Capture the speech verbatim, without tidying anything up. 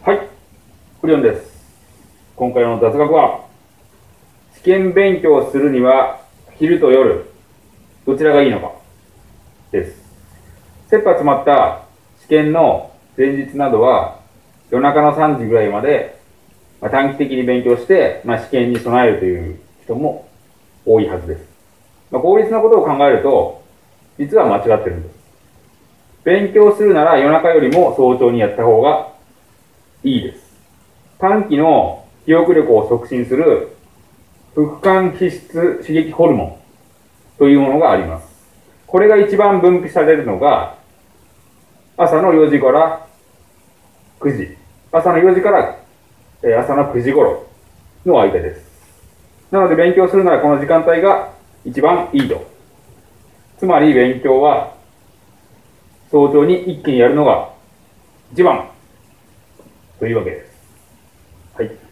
はい、クリオンです。今回の雑学は、試験勉強をするには、昼と夜、どちらがいいのか、です。切羽詰まった試験の前日などは、夜中のさんじぐらいまで、まあ、短期的に勉強して、まあ、試験に備えるという人も多いはずです。まあ、効率なことを考えると、実は間違ってるんです。勉強するなら夜中よりも早朝にやった方がいいです。短期の記憶力を促進する副間皮質刺激ホルモンというものがあります。これが一番分泌されるのが朝のよじからくじ、朝のよじから朝のくじ頃の間です。なので勉強するならこの時間帯が一番いいと。つまり勉強は早朝に一気にやるのが一番というわけです。はい。